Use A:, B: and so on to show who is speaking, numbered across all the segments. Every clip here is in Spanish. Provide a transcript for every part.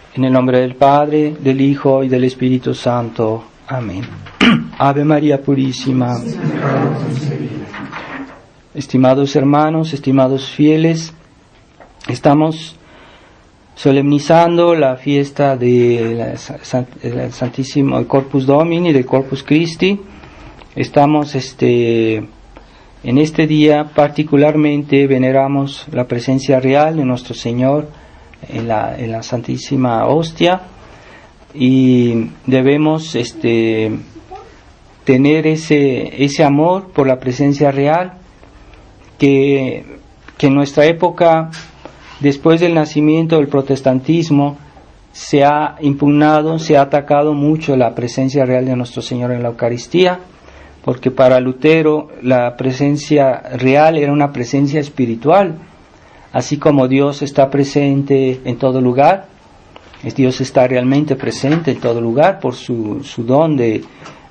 A: En el nombre del Padre, del Hijo y del Espíritu Santo. Amén. Ave María Purísima. Estimados hermanos, estimados fieles, estamos solemnizando la fiesta del Santísimo Corpus Domini, del Corpus Christi. Estamos en este día particularmente veneramos la presencia real de nuestro Señor en la Santísima Hostia, y debemos tener ese amor por la presencia real que en nuestra época, después del nacimiento del protestantismo, se ha impugnado, se ha atacado mucho la presencia real de nuestro Señor en la Eucaristía, porque para Lutero la presencia real era una presencia espiritual. Así como Dios está presente en todo lugar, Dios está realmente presente en todo lugar por su don de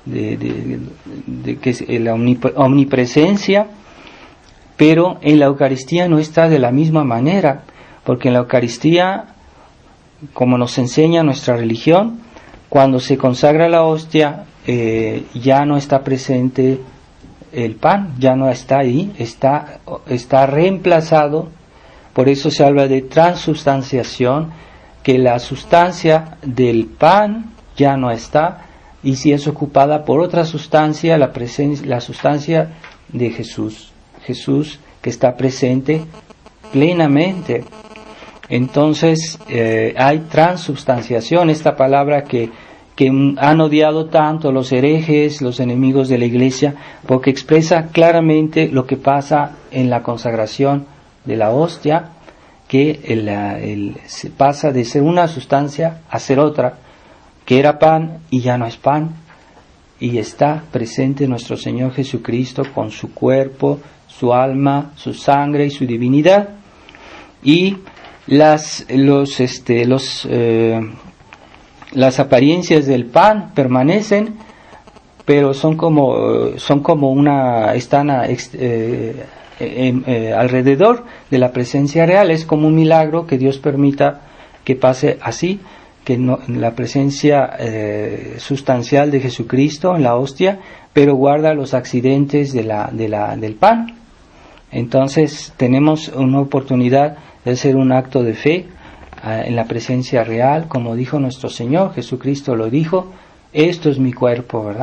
A: que es la omnipresencia, pero en la Eucaristía no está de la misma manera, porque en la Eucaristía, como nos enseña nuestra religión, cuando se consagra la hostia, ya no está presente el pan, ya no está ahí, está reemplazado. Por eso se habla de transubstanciación, que la sustancia del pan ya no está, y si es ocupada por otra sustancia, la sustancia de Jesús que está presente plenamente. Entonces hay transubstanciación, esta palabra que han odiado tanto los herejes, los enemigos de la Iglesia, porque expresa claramente lo que pasa en la consagración de la hostia, que se pasa de ser una sustancia a ser otra, que era pan y ya no es pan, y está presente nuestro Señor Jesucristo con su cuerpo, su alma, su sangre y su divinidad. Y las apariencias del pan permanecen, pero son como están alrededor de la presencia real. Es como un milagro que Dios permita que pase así, que la presencia sustancial de Jesucristo en la hostia, pero guarda los accidentes del pan. Entonces tenemos una oportunidad de hacer un acto de fe en la presencia real, como dijo nuestro Señor Jesucristo, lo dijo: esto es mi cuerpo, ¿verdad?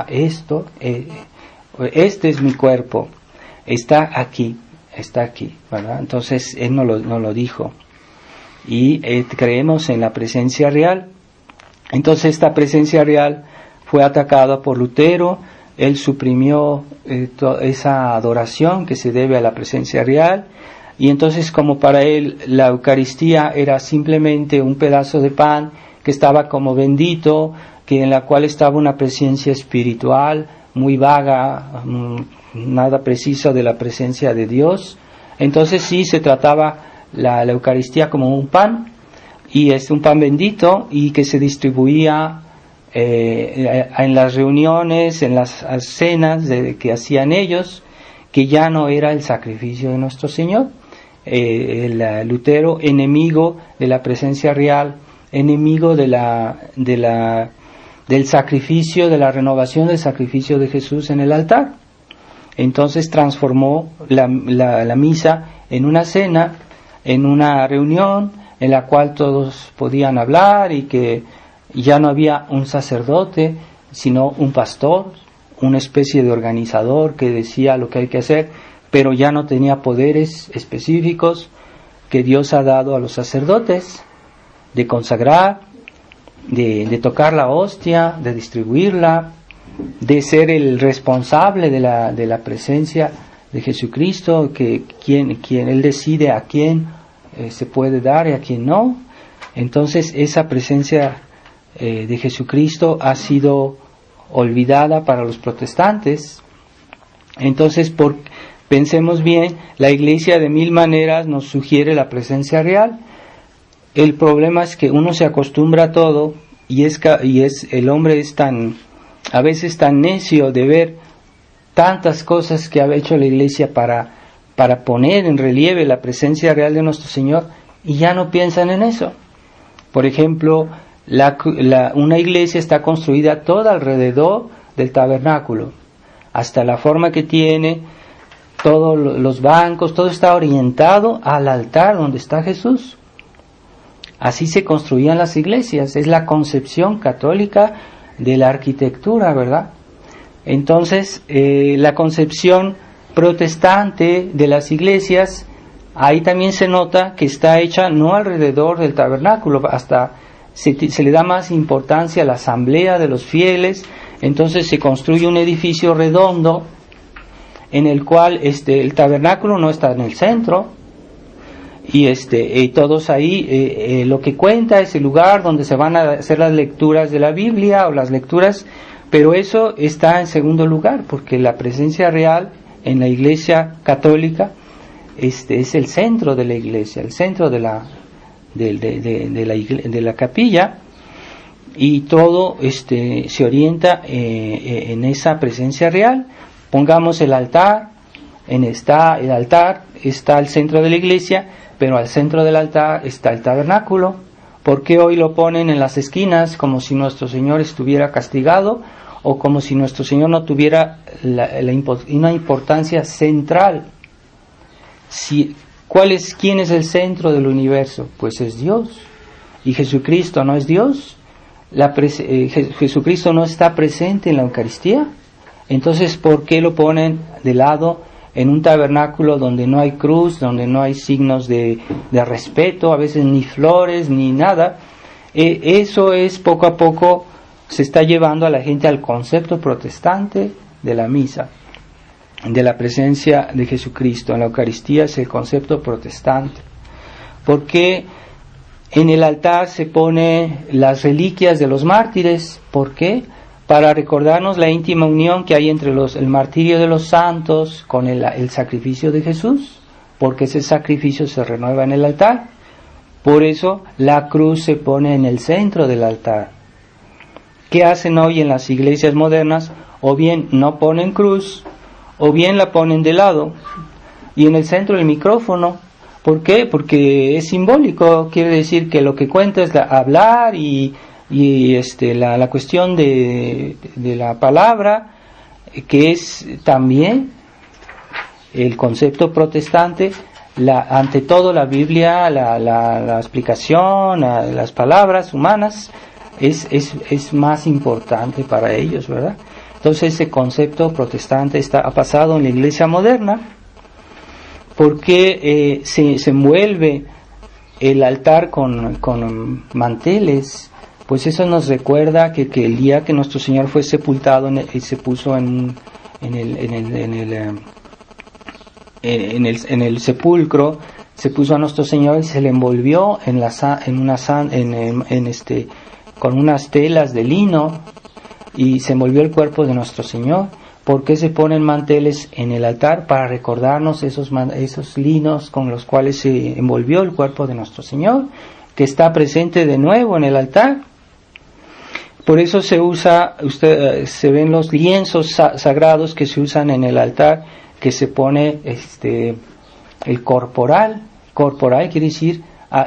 A: Este es mi cuerpo, está aquí, ¿verdad? Entonces Él no lo dijo. Y creemos en la presencia real. Entonces esta presencia real fue atacada por Lutero. Él suprimió esa adoración que se debe a la presencia real. Y entonces, como para él la Eucaristía era simplemente un pedazo de pan que estaba como bendito, que en la cual estaba una presencia espiritual muy vaga, nada preciso de la presencia de Dios, entonces sí se trataba la Eucaristía como un pan, y es un pan bendito y que se distribuía en las reuniones, en las cenas que hacían ellos, que ya no era el sacrificio de nuestro Señor. El Lutero, enemigo de la presencia real, enemigo del sacrificio, de la renovación del sacrificio de Jesús en el altar. Entonces transformó la misa en una cena, en una reunión en la cual todos podían hablar, y que ya no había un sacerdote, sino un pastor, una especie de organizador que decía lo que hay que hacer, pero ya no tenía poderes específicos que Dios ha dado a los sacerdotes, de consagrar, de tocar la hostia, de distribuirla, de ser el responsable de la presencia de Jesucristo, que quien Él decide a quién se puede dar y a quién no. Entonces esa presencia de Jesucristo ha sido olvidada para los protestantes. Entonces, pensemos bien, la Iglesia de mil maneras nos sugiere la presencia real. El problema es que uno se acostumbra a todo, y el hombre es a veces tan necio de ver tantas cosas que ha hecho la Iglesia para poner en relieve la presencia real de nuestro Señor, y ya no piensan en eso. Por ejemplo, una iglesia está construida toda alrededor del tabernáculo, hasta la forma que tiene, todos los bancos, todo está orientado al altar donde está Jesús. Así se construían las iglesias, es la concepción católica de la arquitectura, ¿verdad? Entonces, la concepción protestante de las iglesias, ahí también se nota que está hecha no alrededor del tabernáculo, hasta se le da más importancia a la asamblea de los fieles. Entonces se construye un edificio redondo en el cual el tabernáculo no está en el centro, y todos ahí, lo que cuenta es el lugar donde se van a hacer las lecturas de la Biblia o las lecturas, pero eso está en segundo lugar, porque la presencia real en la iglesia católica es el centro de la iglesia, el centro de la capilla, y todo se orienta en esa presencia real. Pongamos el altar, el altar está al centro de la iglesia, pero al centro del altar está el tabernáculo. ¿Por qué hoy lo ponen en las esquinas como si nuestro Señor estuviera castigado, o como si nuestro Señor no tuviera una importancia central? ¿Quién es el centro del universo? Pues es Dios. ¿Y Jesucristo no es Dios? ¿Jesucristo no está presente en la Eucaristía? Entonces, ¿por qué lo ponen de lado en un tabernáculo donde no hay cruz, donde no hay signos de respeto, a veces ni flores, ni nada? Eso es, poco a poco, se está llevando a la gente al concepto protestante de la misa, de la presencia de Jesucristo. En la Eucaristía es el concepto protestante. Porque en el altar se pone las reliquias de los mártires. ¿Por qué? Para recordarnos la íntima unión que hay entre el martirio de los santos con el sacrificio de Jesús, porque ese sacrificio se renueva en el altar. Por eso la cruz se pone en el centro del altar. ¿Qué hacen hoy en las iglesias modernas? O bien no ponen cruz, o bien la ponen de lado, y en el centro el micrófono. ¿Por qué? Porque es simbólico, quiere decir que lo que cuenta es hablar y la cuestión de la palabra, que es también el concepto protestante. Ante todo la Biblia, la explicación, las palabras humanas es más importante para ellos, ¿verdad? Entonces ese concepto protestante ha pasado en la iglesia moderna, porque se envuelve el altar con manteles. Pues eso nos recuerda que el día que nuestro Señor fue sepultado y se puso en el sepulcro, se puso a nuestro Señor y se le envolvió con unas telas de lino, y se envolvió el cuerpo de nuestro Señor. ¿Por qué se ponen manteles en el altar? Para recordarnos esos linos con los cuales se envolvió el cuerpo de nuestro Señor, que está presente de nuevo en el altar. Por eso se ven los lienzos sagrados que se usan en el altar, que se pone el corporal. Corporal quiere decir,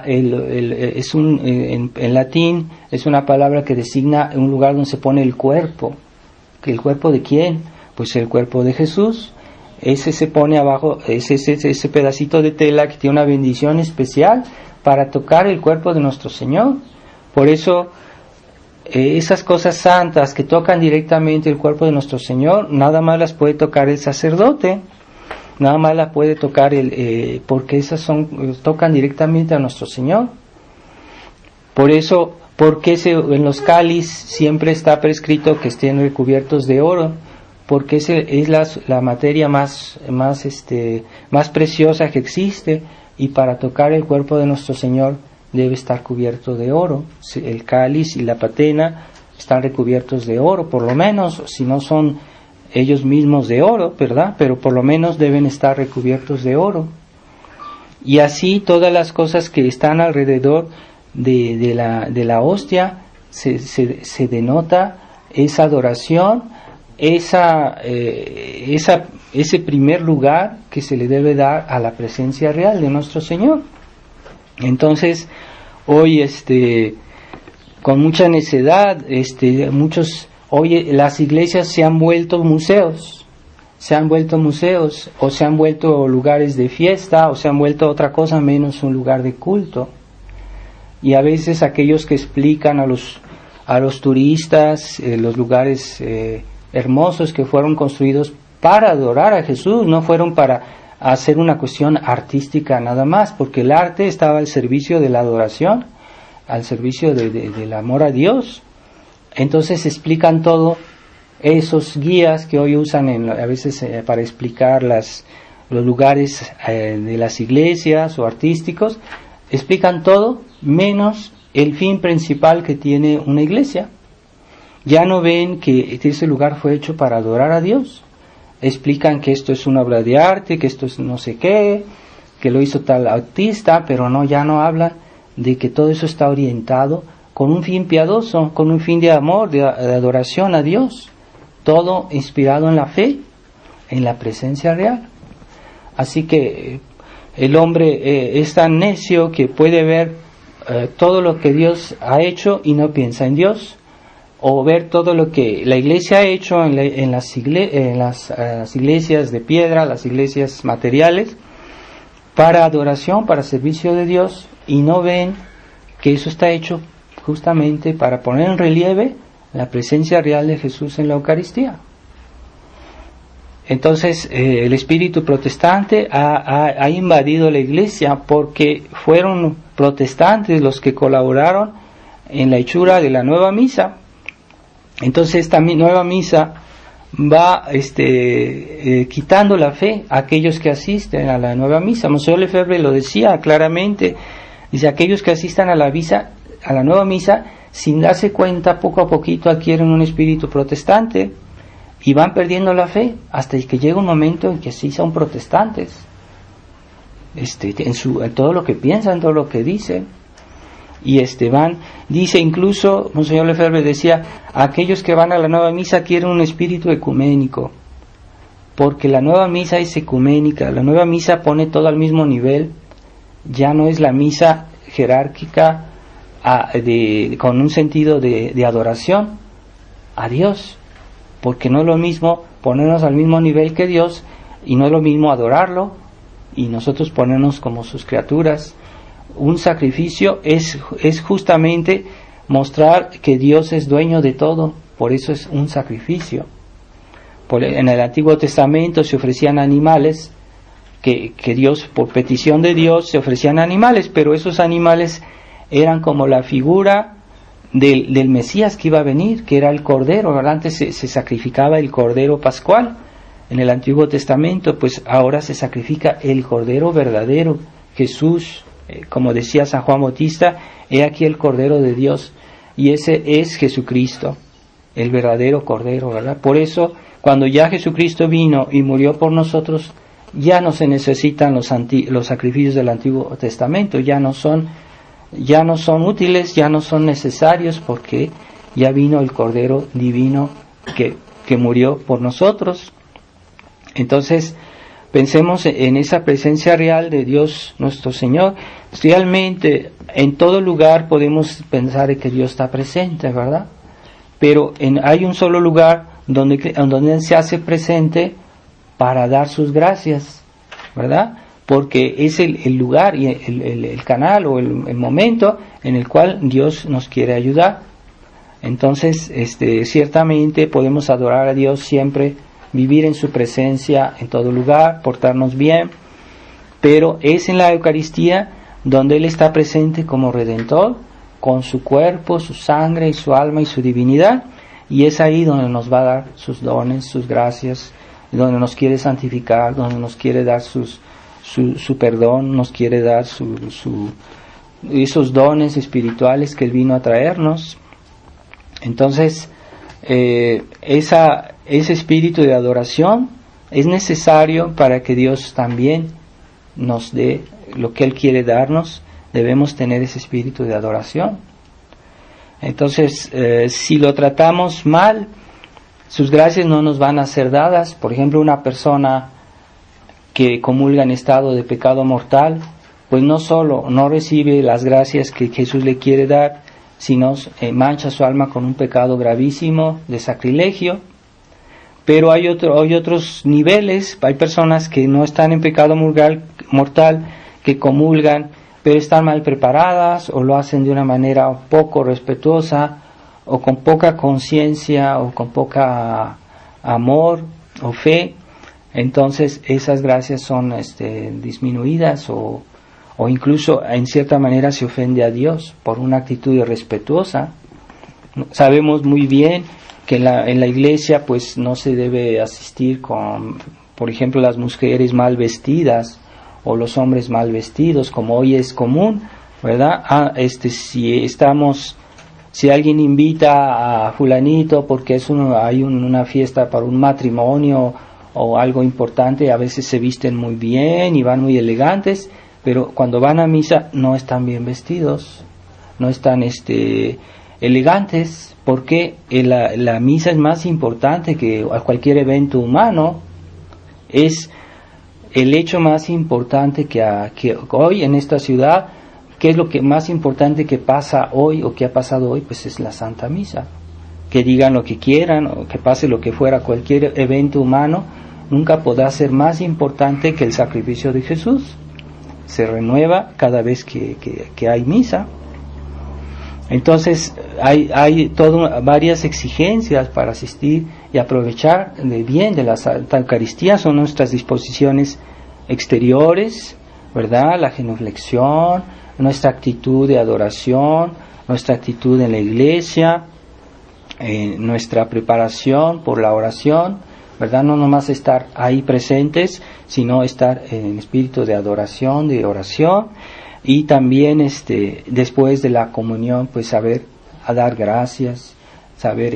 A: en latín es una palabra que designa un lugar donde se pone el cuerpo. ¿El cuerpo de quién? Pues el cuerpo de Jesús. Ese se pone abajo, ese pedacito de tela que tiene una bendición especial para tocar el cuerpo de nuestro Señor. Por eso esas cosas santas que tocan directamente el cuerpo de nuestro Señor, nada más las puede tocar el sacerdote, nada más las puede tocar porque esas tocan directamente a nuestro Señor. Por eso, porque en los cáliz siempre está prescrito que estén recubiertos de oro, porque es la materia más preciosa que existe, y para tocar el cuerpo de nuestro Señor debe estar cubierto de oro. El cáliz y la patena están recubiertos de oro, por lo menos, si no son ellos mismos de oro, ¿verdad? Pero por lo menos deben estar recubiertos de oro. Y así todas las cosas que están alrededor de la hostia se denota esa adoración, ese primer lugar que se le debe dar a la presencia real de nuestro Señor. Entonces, hoy con mucha necedad. Hoy las iglesias se han vuelto museos, o se han vuelto lugares de fiesta, o se han vuelto otra cosa menos un lugar de culto. Y a veces aquellos que explican a los turistas los lugares hermosos que fueron construidos para adorar a Jesús, no fueron para hacer una cuestión artística nada más, porque el arte estaba al servicio de la adoración, al servicio del amor a Dios. Entonces explican todo. Esos guías que hoy usan a veces para explicar los lugares de las iglesias o artísticos, explican todo menos el fin principal que tiene una iglesia. Ya no ven que ese lugar fue hecho para adorar a Dios. Explican que esto es una obra de arte, que esto es no sé qué, que lo hizo tal artista, pero ya no hablan de que todo eso está orientado con un fin piadoso, con un fin de amor, de adoración a Dios. Todo inspirado en la fe, en la presencia real. Así que el hombre es tan necio que puede ver todo lo que Dios ha hecho y no piensa en Dios, o ver todo lo que la iglesia ha hecho en las iglesias de piedra, las iglesias materiales, para adoración, para servicio de Dios, y no ven que eso está hecho justamente para poner en relieve la presencia real de Jesús en la Eucaristía. Entonces el espíritu protestante ha invadido la iglesia, porque fueron protestantes los que colaboraron en la hechura de la nueva misa. Entonces esta nueva misa va quitando la fe a aquellos que asisten a la nueva misa. Monseñor Lefebvre lo decía claramente, dice: aquellos que asistan a la nueva misa, sin darse cuenta, poco a poquito adquieren un espíritu protestante y van perdiendo la fe hasta que llega un momento en que sí son protestantes, en todo lo que piensan, en todo lo que dicen. Y dice incluso, Monseñor Lefebvre decía, aquellos que van a la nueva misa quieren un espíritu ecuménico, porque la nueva misa es ecuménica, la nueva misa pone todo al mismo nivel, ya no es la misa jerárquica con un sentido de adoración a Dios, porque no es lo mismo ponernos al mismo nivel que Dios, y no es lo mismo adorarlo y nosotros ponernos como sus criaturas. Un sacrificio es justamente mostrar que Dios es dueño de todo, por eso es un sacrificio. En el Antiguo Testamento se ofrecían animales, que Dios, por petición de Dios, se ofrecían animales, pero esos animales eran como la figura del Mesías que iba a venir, que era el Cordero. Antes se sacrificaba el Cordero Pascual en el Antiguo Testamento, pues ahora se sacrifica el Cordero verdadero, Jesús. Como decía San Juan Bautista, he aquí el Cordero de Dios, y ese es Jesucristo, el verdadero Cordero, ¿verdad? Por eso, cuando ya Jesucristo vino y murió por nosotros, ya no se necesitan los sacrificios del Antiguo Testamento, ya no son útiles, ya no son necesarios, porque ya vino el Cordero divino que murió por nosotros. Entonces, pensemos en esa presencia real de Dios nuestro Señor. Realmente en todo lugar podemos pensar que Dios está presente, ¿verdad? Pero hay un solo lugar donde se hace presente para dar sus gracias, ¿verdad? Porque es el lugar y el canal o el momento en el cual Dios nos quiere ayudar. Entonces, ciertamente podemos adorar a Dios siempre, vivir en su presencia en todo lugar, portarnos bien, pero es en la Eucaristía donde Él está presente como Redentor, con su cuerpo, su sangre y su alma y su divinidad, y es ahí donde nos va a dar sus dones, sus gracias, donde nos quiere santificar, donde nos quiere dar su perdón, nos quiere dar esos dones espirituales que Él vino a traernos. Entonces, ese espíritu de adoración es necesario para que Dios también nos dé lo que Él quiere darnos. Debemos tener ese espíritu de adoración. Entonces, si lo tratamos mal, sus gracias no nos van a ser dadas. Por ejemplo, una persona que comulga en estado de pecado mortal, pues no solo no recibe las gracias que Jesús le quiere dar, sino mancha su alma con un pecado gravísimo de sacrilegio. Pero hay otros niveles, hay personas que no están en pecado mortal, que comulgan, pero están mal preparadas o lo hacen de una manera poco respetuosa o con poca conciencia o con poca amor o fe. Entonces esas gracias son disminuidas o incluso en cierta manera se ofende a Dios por una actitud irrespetuosa. Sabemos muy bien que en la iglesia pues no se debe asistir con, por ejemplo, las mujeres mal vestidas o los hombres mal vestidos, como hoy es común, ¿verdad? Si alguien invita a fulanito porque hay una fiesta para un matrimonio o algo importante, a veces se visten muy bien y van muy elegantes, pero cuando van a misa no están bien vestidos, no están elegantes, porque la misa es más importante que cualquier evento humano. Es el hecho más importante que hoy en esta ciudad. ¿Qué es lo que más importante que pasa hoy o que ha pasado hoy? Pues es la Santa Misa. Que digan lo que quieran o que pase lo que fuera, cualquier evento humano nunca podrá ser más importante que el sacrificio de Jesús. Se renueva cada vez que hay misa. Entonces hay varias exigencias para asistir y aprovechar bien de la Santa Eucaristía. Son nuestras disposiciones exteriores, ¿verdad? La genuflexión, nuestra actitud de adoración, nuestra actitud en la iglesia, nuestra preparación por la oración, ¿verdad? No nomás estar ahí presentes, sino estar en espíritu de adoración, de oración, y también después de la comunión pues saber a dar gracias, saber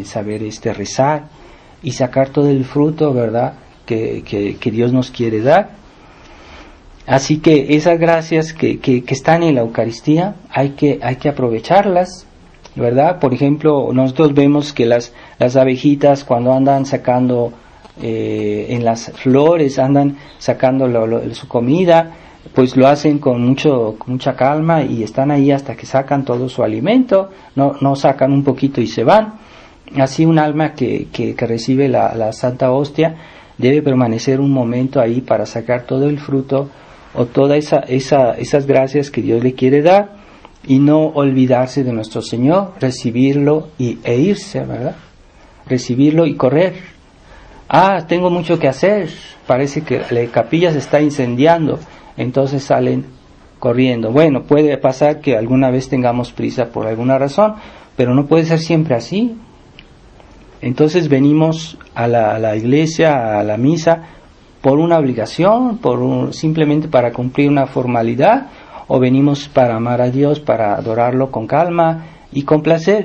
A: rezar y sacar todo el fruto, ¿verdad? Que Dios nos quiere dar. Así que esas gracias que están en la Eucaristía hay que aprovecharlas, ¿verdad? Por ejemplo, nosotros vemos que las abejitas cuando andan sacando en las flores, andan sacando su comida, pues lo hacen con mucha calma y están ahí hasta que sacan todo su alimento, no sacan un poquito y se van. Así un alma que recibe la Santa Hostia debe permanecer un momento ahí para sacar todo el fruto o todas esas gracias que Dios le quiere dar y no olvidarse de nuestro Señor, recibirlo e irse, ¿verdad? Recibirlo y correr. Tengo mucho que hacer, parece que la capilla se está incendiando, entonces salen corriendo. Bueno, puede pasar que alguna vez tengamos prisa por alguna razón, pero no puede ser siempre así. Entonces venimos a la iglesia, a la misa, por una obligación, simplemente para cumplir una formalidad, o venimos para amar a Dios, para adorarlo con calma y con placer.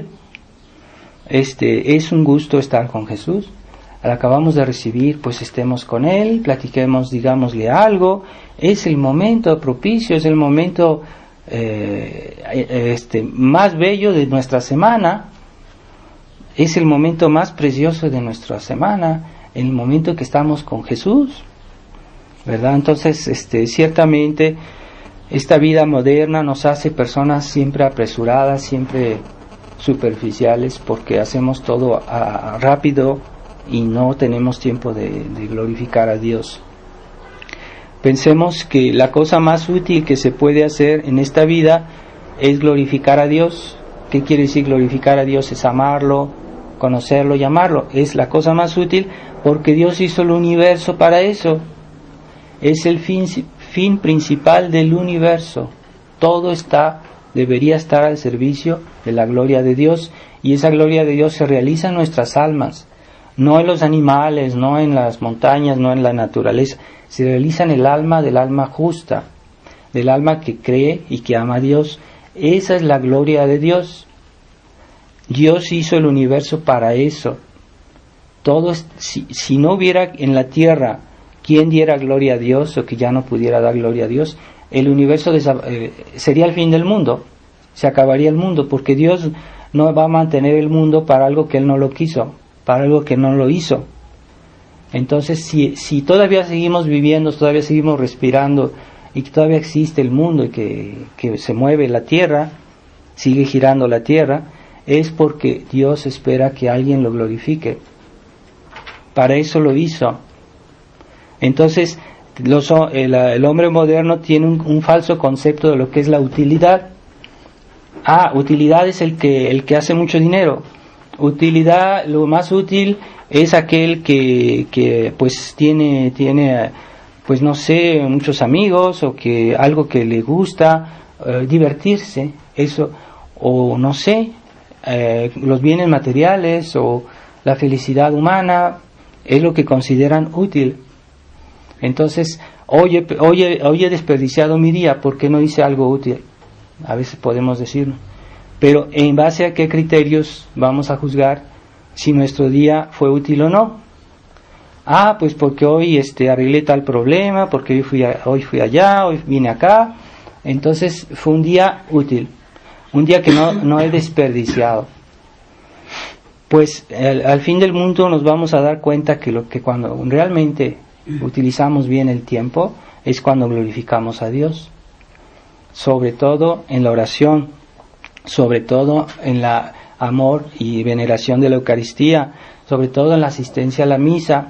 A: Es un gusto estar con Jesús. Al acabamos de recibir, pues estemos con Él, platiquemos, digámosle algo. Es el momento propicio, es el momento más bello de nuestra semana. Es el momento más precioso de nuestra semana, el momento que estamos con Jesús, ¿verdad? Entonces, ciertamente, esta vida moderna nos hace personas siempre apresuradas, siempre superficiales, porque hacemos todo rápido y no tenemos tiempo de glorificar a Dios. Pensemos que la cosa más útil que se puede hacer en esta vida es glorificar a Dios. ¿Qué quiere decir glorificar a Dios? Es amarlo, conocerlo y amarlo. Es la cosa más útil porque Dios hizo el universo para eso. Es el fin principal del universo. Todo debería estar al servicio de la gloria de Dios, y esa gloria de Dios se realiza en nuestras almas, no en los animales, no en las montañas, no en la naturaleza. Se realiza en el alma del alma justa, del alma que cree y que ama a Dios. Esa es la gloria de Dios. Dios hizo el universo para eso. Si no hubiera en la tierra quien diera gloria a Dios, o que ya no pudiera dar gloria a Dios, el universo sería el fin del mundo, se acabaría el mundo, porque Dios no va a mantener el mundo para algo que Él no lo quiso, para algo que no lo hizo. Entonces, si todavía seguimos viviendo, todavía seguimos respirando, y que todavía existe el mundo y que se mueve la tierra, sigue girando la tierra, es porque Dios espera que alguien lo glorifique. Para eso lo hizo. Entonces, el hombre moderno tiene un falso concepto de lo que es la utilidad. Utilidad es el que hace mucho dinero. Utilidad, lo más útil es aquel que pues tiene pues no sé, muchos amigos, o que algo que le gusta, divertirse, eso, o no sé, los bienes materiales o la felicidad humana es lo que consideran útil. Entonces, hoy he desperdiciado mi día, ¿por qué no hice algo útil? A veces podemos decirlo. Pero ¿en base a qué criterios vamos a juzgar si nuestro día fue útil o no? Pues porque hoy arreglé tal problema, porque hoy fui allá, hoy vine acá. Entonces fue un día útil, un día que no he desperdiciado. Pues al fin del mundo nos vamos a dar cuenta que cuando realmente utilizamos bien el tiempo es cuando glorificamos a Dios, sobre todo en la oración, sobre todo en la amor y veneración de la Eucaristía, sobre todo en la asistencia a la misa,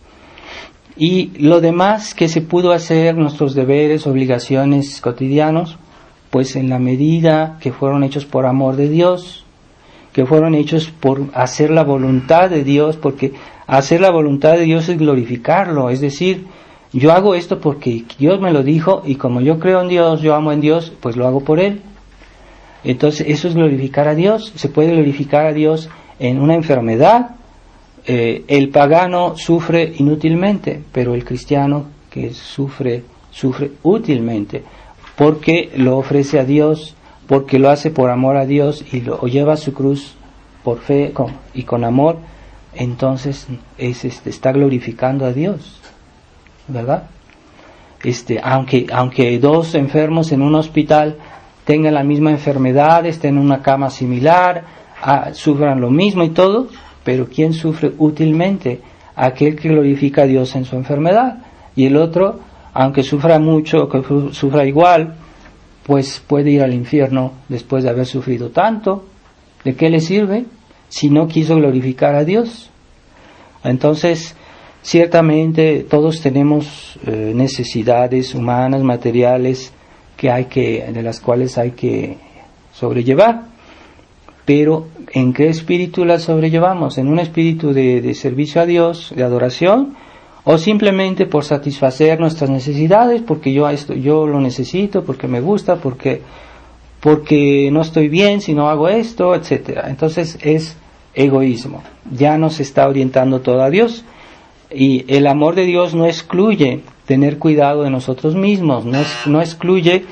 A: y lo demás que se pudo hacer, nuestros deberes, obligaciones cotidianos, pues en la medida que fueron hechos por amor de Dios, que fueron hechos por hacer la voluntad de Dios, porque hacer la voluntad de Dios es glorificarlo, es decir, yo hago esto porque Dios me lo dijo, y como yo creo en Dios, yo amo en Dios, pues lo hago por Él. Entonces eso es glorificar a Dios. Se puede glorificar a Dios en una enfermedad. El pagano sufre inútilmente, pero el cristiano que sufre útilmente, porque lo ofrece a Dios, porque lo hace por amor a Dios y lo lleva a su cruz por fe y con amor. Entonces está glorificando a Dios, ¿verdad? Aunque dos enfermos en un hospital tengan la misma enfermedad, estén en una cama similar, sufran lo mismo y todo, pero ¿quién sufre útilmente? Aquel que glorifica a Dios en su enfermedad. Y el otro, aunque sufra mucho, que sufra igual, pues puede ir al infierno después de haber sufrido tanto. ¿De qué le sirve si no quiso glorificar a Dios? Entonces, ciertamente todos tenemos necesidades humanas, materiales, de las cuales hay que sobrellevar. Pero ¿en qué espíritu las sobrellevamos? ¿En un espíritu de servicio a Dios, de adoración? ¿O simplemente por satisfacer nuestras necesidades, porque yo lo necesito, porque me gusta, porque no estoy bien si no hago esto, etcétera? Entonces es egoísmo. Ya nos está orientando todo a Dios. Y el amor de Dios no excluye tener cuidado de nosotros mismos, no excluye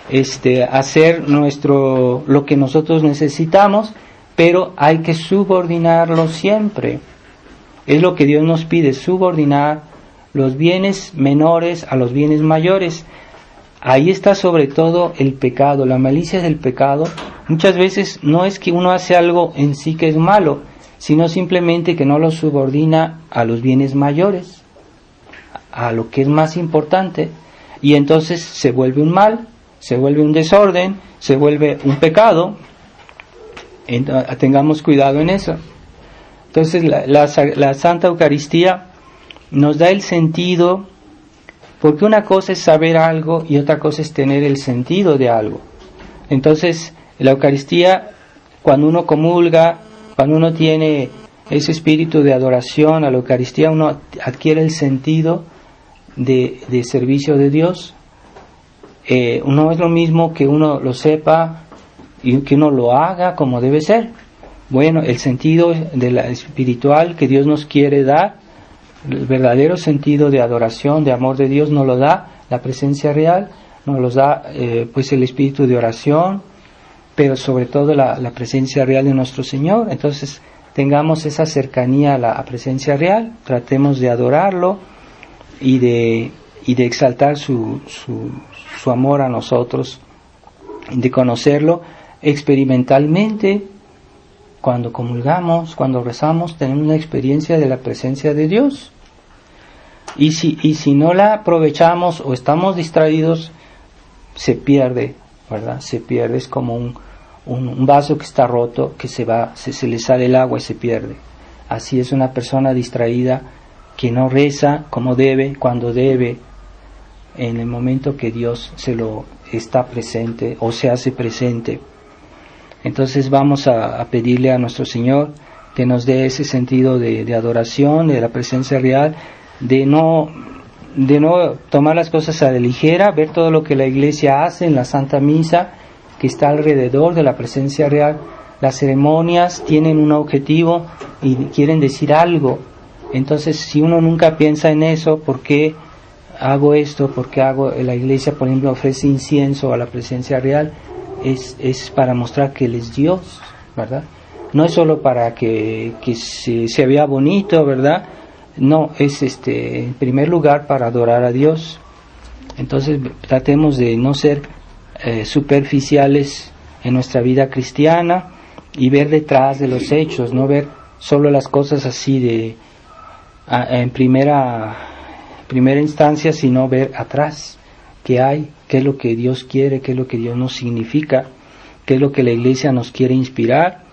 A: hacer lo que nosotros necesitamos, pero hay que subordinarlo siempre. Es lo que Dios nos pide, subordinar los bienes menores a los bienes mayores. Ahí está sobre todo el pecado, la malicia del pecado. Muchas veces no es que uno hace algo en sí que es malo, sino simplemente que no lo subordina a los bienes mayores, a lo que es más importante, y entonces se vuelve un mal, se vuelve un desorden, se vuelve un pecado. Tengamos cuidado en eso. Entonces la Santa Eucaristía nos da el sentido, porque una cosa es saber algo y otra cosa es tener el sentido de algo. Entonces la Eucaristía, cuando uno comulga, cuando uno tiene ese espíritu de adoración a la Eucaristía, uno adquiere el sentido de servicio de Dios. No es lo mismo que uno lo sepa y que uno lo haga como debe ser. Bueno, el sentido espiritual que Dios nos quiere dar, el verdadero sentido de adoración, de amor de Dios, nos lo da la presencia real, nos lo da pues el espíritu de oración, pero sobre todo la presencia real de nuestro Señor. Entonces tengamos esa cercanía a la presencia real, tratemos de adorarlo y de exaltar su amor a nosotros, de conocerlo experimentalmente. Cuando comulgamos, cuando rezamos, tenemos una experiencia de la presencia de Dios. Y si no la aprovechamos o estamos distraídos, se pierde, ¿verdad? Se pierde, es como un vaso que está roto, que se le sale el agua y se pierde. Así es una persona distraída que no reza como debe, cuando debe, en el momento que Dios se lo está presente o se hace presente. Entonces vamos a pedirle a nuestro Señor que nos dé ese sentido de adoración, de la presencia real, de no tomar las cosas a la ligera, ver todo lo que la Iglesia hace en la Santa Misa, que está alrededor de la presencia real. Las ceremonias tienen un objetivo y quieren decir algo. Entonces, si uno nunca piensa en eso, ¿por qué hago esto? ¿Por qué la Iglesia, por ejemplo, ofrece incienso a la presencia real? Es para mostrar que Él es Dios, ¿verdad? No es solo para que se vea bonito, ¿verdad? No, es en primer lugar para adorar a Dios. Entonces tratemos de no ser superficiales en nuestra vida cristiana y ver detrás de los hechos, no ver solo las cosas así en primera instancia, sino ver atrás qué hay, qué es lo que Dios quiere, qué es lo que Dios nos significa, qué es lo que la Iglesia nos quiere inspirar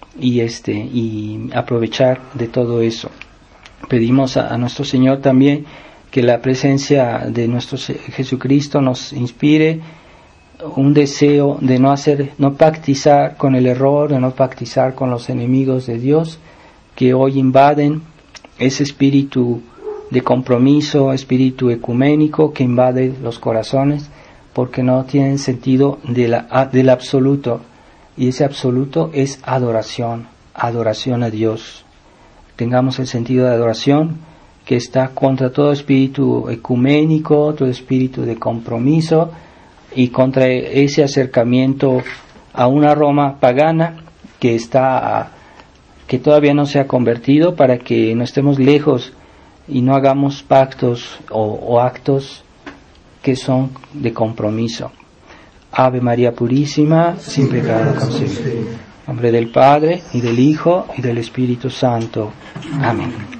A: y aprovechar de todo eso. Pedimos a nuestro Señor también que la presencia de nuestro Jesucristo nos inspire un deseo de no pactizar con el error, de no pactizar con los enemigos de Dios que hoy invaden ese espíritu de compromiso, espíritu ecuménico que invade los corazones porque no tienen sentido del absoluto, y ese absoluto es adoración a Dios. Tengamos el sentido de adoración que está contra todo espíritu ecuménico, todo espíritu de compromiso y contra ese acercamiento a una Roma pagana que todavía no se ha convertido, para que no estemos lejos y no hagamos pactos o actos que son de compromiso. Ave María Purísima, sin pecado concebida. En nombre del Padre, y del Hijo, y del Espíritu Santo. Amén.